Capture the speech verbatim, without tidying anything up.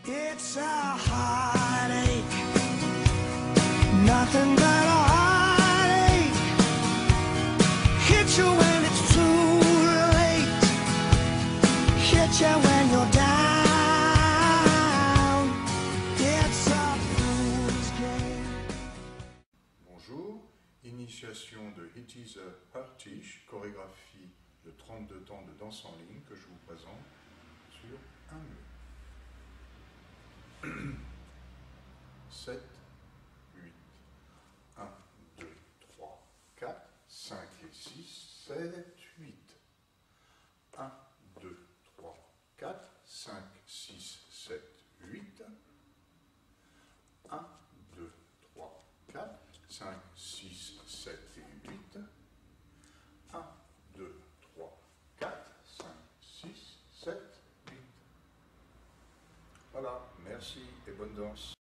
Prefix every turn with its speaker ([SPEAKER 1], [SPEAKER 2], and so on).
[SPEAKER 1] It's a heartache, nothing but a heartache. Hit you when it's too late, hit you when you're down. It's a fool's game.
[SPEAKER 2] Bonjour, initiation de It Is a Heartish, chorégraphie de trente-deux temps de danse en ligne que je vous présente sur un mur. sept, huit, un, deux, trois, quatre, cinq et six, sept, huit. un, deux, trois, quatre, cinq, six, sept, huit. un, deux, trois, quatre, cinq, six, sept et huit. un, deux, trois, quatre, cinq, six, sept, huit. Voilà, merci et bonne danse.